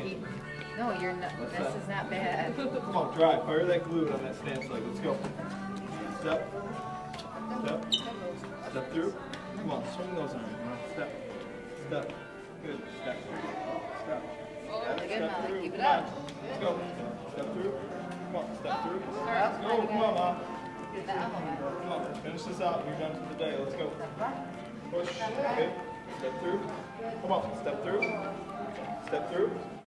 No, you're not. This is not bad. Come on, drive. Fire that glute on that stance leg. Let's go. Step. Step. Step through. Come on, swing those arms. Step. Step. Good. Step. Step. Really good, Step Molly. through. Keep it Come on. up. Let's go. Step through. Come on, step through. Let's Go. Come on, Mom. Get that element. Come on, let's finish this out. You're done for the day. Let's go. Push. Good. Step through. Come on. Step through. Step through.